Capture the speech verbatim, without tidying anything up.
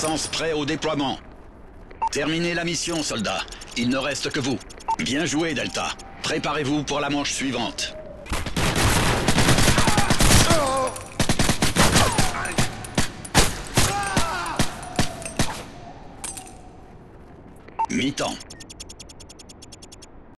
reconnaissance prêt au déploiement. Terminez la mission, soldats. Il ne reste que vous. Bien joué, Delta. Préparez-vous pour la manche suivante. Mi-temps.